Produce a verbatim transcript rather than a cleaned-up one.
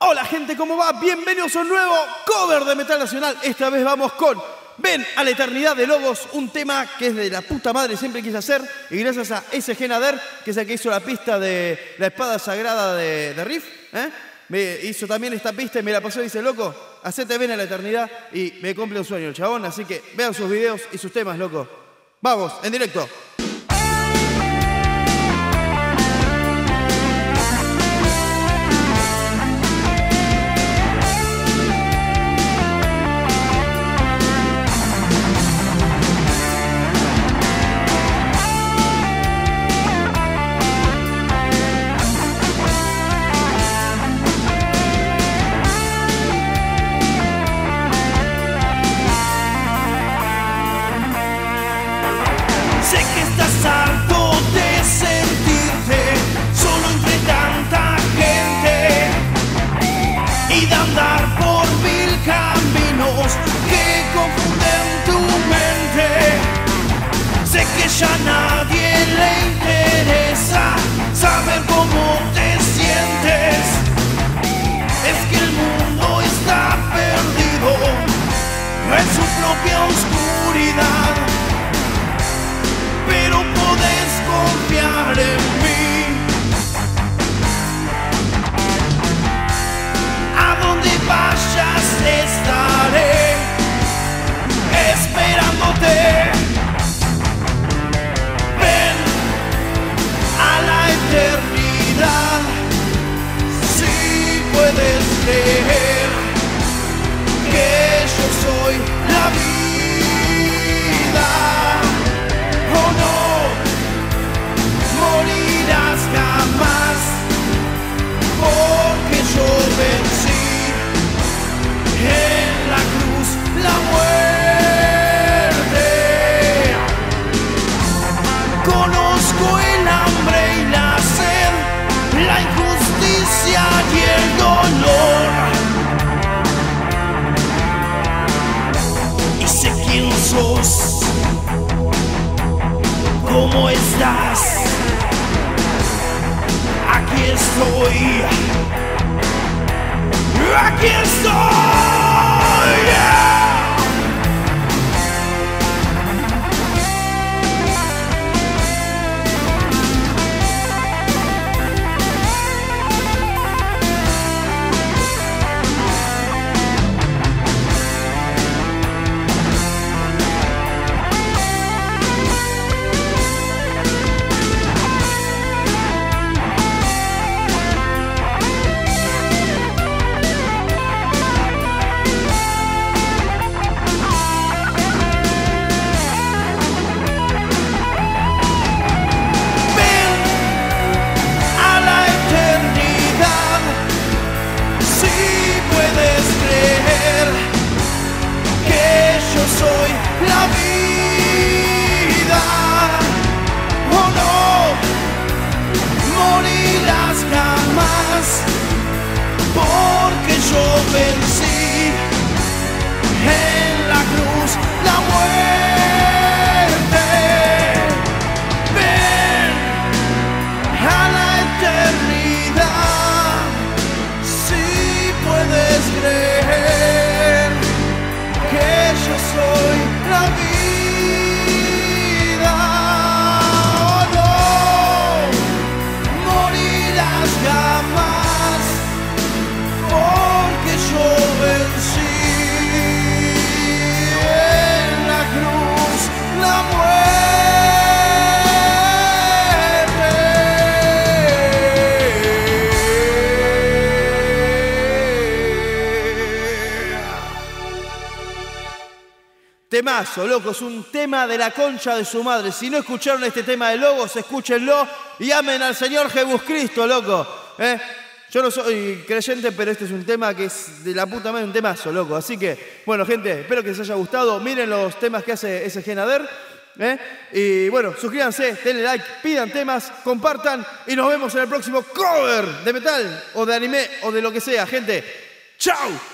Hola gente, ¿cómo va? Bienvenidos a un nuevo cover de Metal Nacional. Esta vez vamos con Ven a la Eternidad de Logos, un tema que es de la puta madre, siempre quise hacer. Y gracias a S G Nader, que es el que hizo la pista de la espada sagrada de, de Riff, ¿eh? Me hizo también esta pista y me la pasó y dice, loco, hacete Ven a la Eternidad y me cumple un sueño el chabón. Así que vean sus videos y sus temas, loco. Vamos, en directo. Sé que estás harto de sentirte solo entre tanta gente y de andar por mil caminos que confunden tu mente. Sé que ya a nadie le interesa saber cómo te sientes. Es que el mundo está perdido en su propia oscuridad. Pero podés confiar en mí. A donde vayas estaré esperándote. Ven a la eternidad. Si puedes creer que yo soy la vida. Oh no, morirás jamás, porque yo vencí en la cruz la muerte. Conozco el hambre y la sed, la injusticia y el dolor. Y sé quién sos. ¿Cómo estás? Aquí estoy. Aquí estoy. Yeah. Soy la vida. Oh no, morirás jamás, porque yo vencí en la cruz la muerte. Ven a la eternidad, si puedes creer que yo soy la vida. Oh no, morirás jamás, porque yo vencí en la cruz la muerte. Temazo, loco, es un tema de la concha de su madre. Si no escucharon este tema de Logos, escúchenlo y amen al Señor Jesucristo, loco. ¿Eh? Yo no soy creyente, pero este es un tema que es de la puta madre, un temazo, loco. Así que, bueno, gente, espero que les haya gustado. Miren los temas que hace S G Nader. ¿Eh? Y bueno, suscríbanse, denle like, pidan temas, compartan y nos vemos en el próximo cover de metal o de anime o de lo que sea, gente. ¡Chao!